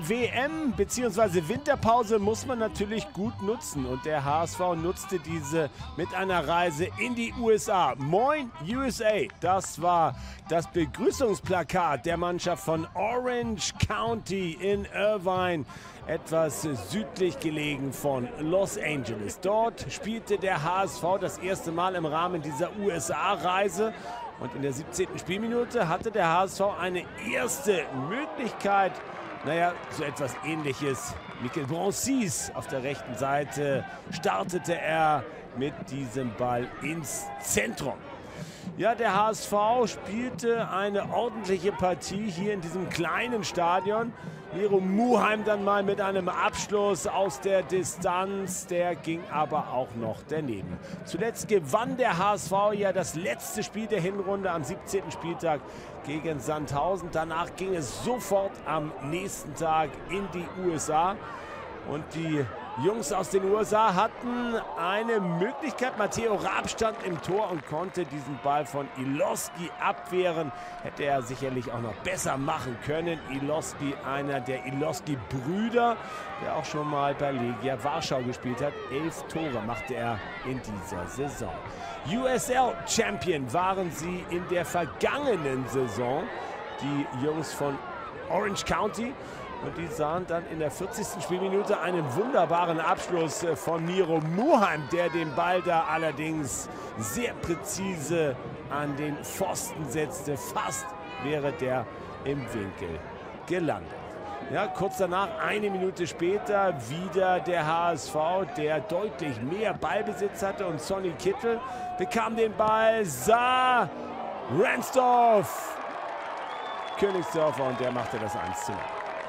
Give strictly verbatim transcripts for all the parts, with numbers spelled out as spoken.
W M bzw. Winterpause muss man natürlich gut nutzen. Und der H S V nutzte diese mit einer Reise in die U S A. Moin U S A, das war das Begrüßungsplakat der Mannschaft von Orange County in Irvine, etwas südlich gelegen von Los Angeles. Dort spielte der H S V das erste Mal im Rahmen dieser U S A-Reise. Und in der siebzehnten Spielminute hatte der H S V eine erste Möglichkeit. Naja, so etwas Ähnliches. Michael Bronsis auf der rechten Seite startete er mit diesem Ball ins Zentrum. Ja, der H S V spielte eine ordentliche Partie hier in diesem kleinen Stadion. Miro Muheim dann mal mit einem Abschluss aus der Distanz, der ging aber auch noch daneben. Zuletzt gewann der H S V ja das letzte Spiel der Hinrunde am siebzehnten Spieltag gegen Sandhausen. Danach ging es sofort am nächsten Tag in die U S A. Und die Jungs aus den U S A hatten eine Möglichkeit. Matteo Raab stand im Tor und konnte diesen Ball von Iloski abwehren. Hätte er sicherlich auch noch besser machen können. Iloski, einer der Iloski-Brüder, der auch schon mal bei Legia Warschau gespielt hat. Elf Tore machte er in dieser Saison. U S L-Champion waren sie in der vergangenen Saison, die Jungs von Orange County. Und die sahen dann in der vierzigsten Spielminute einen wunderbaren Abschluss von Miro Muheim, der den Ball da allerdings sehr präzise an den Pfosten setzte. Fast wäre der im Winkel gelandet. Ja, kurz danach, eine Minute später, wieder der H S V, der deutlich mehr Ballbesitz hatte. Und Sonny Kittel bekam den Ball, sah Ransdorf, Königsdörfer, und der machte das eins zu null.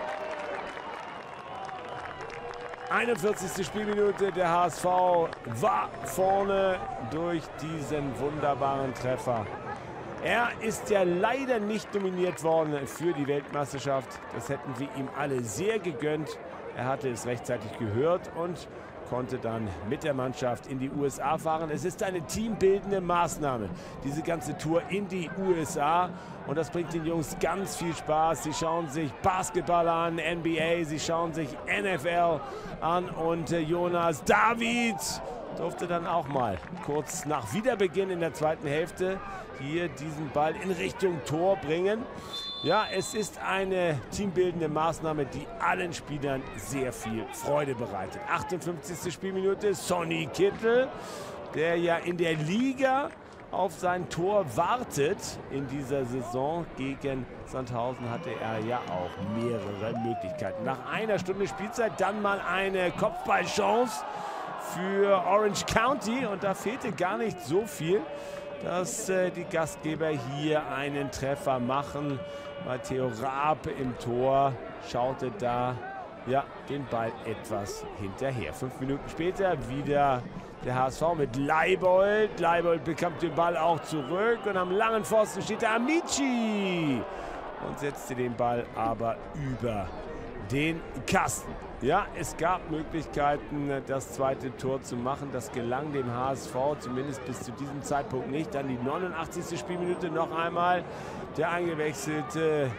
einundvierzigste Spielminute, der H S V war vorne durch diesen wunderbaren Treffer. Er ist ja leider nicht nominiert worden für die Weltmeisterschaft. Das hätten wir ihm alle sehr gegönnt. Er hatte es rechtzeitig gehört und konnte dann mit der Mannschaft in die U S A fahren. Es ist eine teambildende Maßnahme, diese ganze Tour in die U S A. Und das bringt den Jungs ganz viel Spaß. Sie schauen sich Basketball an, N B A, sie schauen sich N F L an. Und Jonas David durfte dann auch mal kurz nach Wiederbeginn in der zweiten Hälfte hier diesen Ball in Richtung Tor bringen. Ja, es ist eine teambildende Maßnahme, die allen Spielern sehr viel Freude bereitet. achtundfünfzigste Spielminute, Sonny Kittel, der ja in der Liga auf sein Tor wartet. In dieser Saison gegen Sandhausen hatte er ja auch mehrere Möglichkeiten. Nach einer Stunde Spielzeit dann mal eine Kopfballchance für Orange County. Und da fehlte gar nicht so viel, dass äh, die Gastgeber hier einen Treffer machen. Matteo Raab im Tor schaute da ja, den Ball etwas hinterher. Fünf Minuten später wieder der H S V mit Leibold. Leibold bekommt den Ball auch zurück und am langen Pfosten steht der Amici und setzte den Ball aber über den Kasten. Ja, es gab Möglichkeiten, das zweite Tor zu machen. Das gelang dem H S V zumindest bis zu diesem Zeitpunkt nicht. Dann die neunundachtzigste Spielminute noch einmal. Der eingewechselte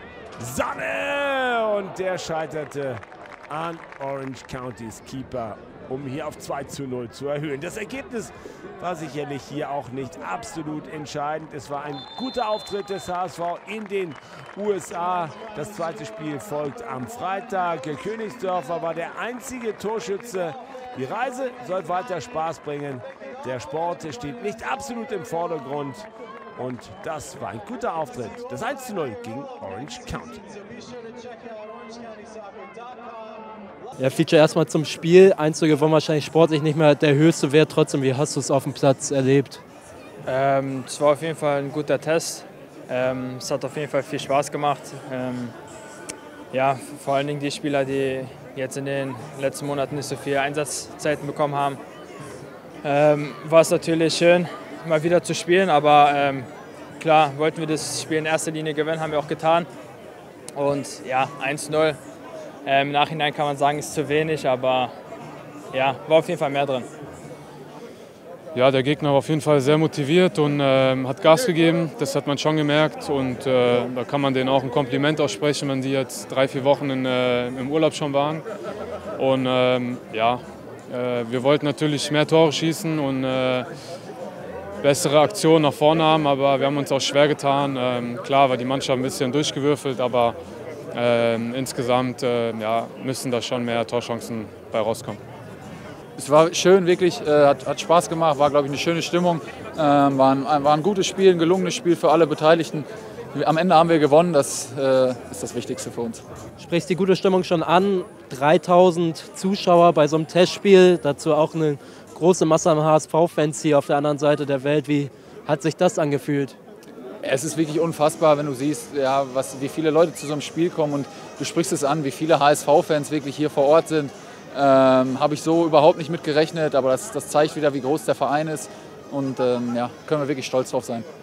Sanne und der scheiterte an Orange Countys Keeper, um hier auf zwei zu null zu erhöhen. Das Ergebnis war sicherlich hier auch nicht absolut entscheidend. Es war ein guter Auftritt des H S V in den U S A. Das zweite Spiel folgt am Freitag. Königsdörfer war der einzige Torschütze. Die Reise soll weiter Spaß bringen. Der Sport steht nicht absolut im Vordergrund. Und das war ein guter Auftritt. Das eins zu null gegen Orange County. Ja, Feature erstmal zum Spiel. eins zu gewonnen, wahrscheinlich sportlich nicht mehr der höchste Wert. Trotzdem, wie hast du es auf dem Platz erlebt? Ähm, es war auf jeden Fall ein guter Test. Ähm, es hat auf jeden Fall viel Spaß gemacht. Ähm, ja, vor allen Dingen die Spieler, die jetzt in den letzten Monaten nicht so viel Einsatzzeiten bekommen haben. Ähm, war es natürlich schön, mal wieder zu spielen, aber ähm, klar, wollten wir das Spiel in erster Linie gewinnen, haben wir auch getan. Und ja, eins zu null. Ähm, Im Nachhinein kann man sagen, ist zu wenig, aber ja, war auf jeden Fall mehr drin. Ja, der Gegner war auf jeden Fall sehr motiviert und äh, hat Gas gegeben. Das hat man schon gemerkt und äh, da kann man denen auch ein Kompliment aussprechen, wenn die jetzt drei, vier Wochen in, äh, im Urlaub schon waren. Und ähm, ja, äh, wir wollten natürlich mehr Tore schießen und äh, bessere Aktionen nach vorne haben, aber wir haben uns auch schwer getan. Ähm, klar war die Mannschaft ein bisschen durchgewürfelt, aber äh, insgesamt äh, ja, müssen da schon mehr Torchancen bei rauskommen. Es war schön, wirklich, äh, hat, hat Spaß gemacht, war, glaube ich, eine schöne Stimmung. Ähm, war, ein, war ein gutes Spiel, ein gelungenes Spiel für alle Beteiligten. Am Ende haben wir gewonnen, das äh, ist das Wichtigste für uns. Sprichst die gute Stimmung schon an? dreitausend Zuschauer bei so einem Testspiel, dazu auch eine große Masse an H S V-Fans hier auf der anderen Seite der Welt. Wie hat sich das angefühlt? Es ist wirklich unfassbar, wenn du siehst, ja, was, wie viele Leute zu so einem Spiel kommen und du sprichst es an, wie viele H S V-Fans wirklich hier vor Ort sind. Ähm, habe ich so überhaupt nicht mit gerechnet, aber das, das zeigt wieder, wie groß der Verein ist und ähm, ja, können wir wirklich stolz drauf sein.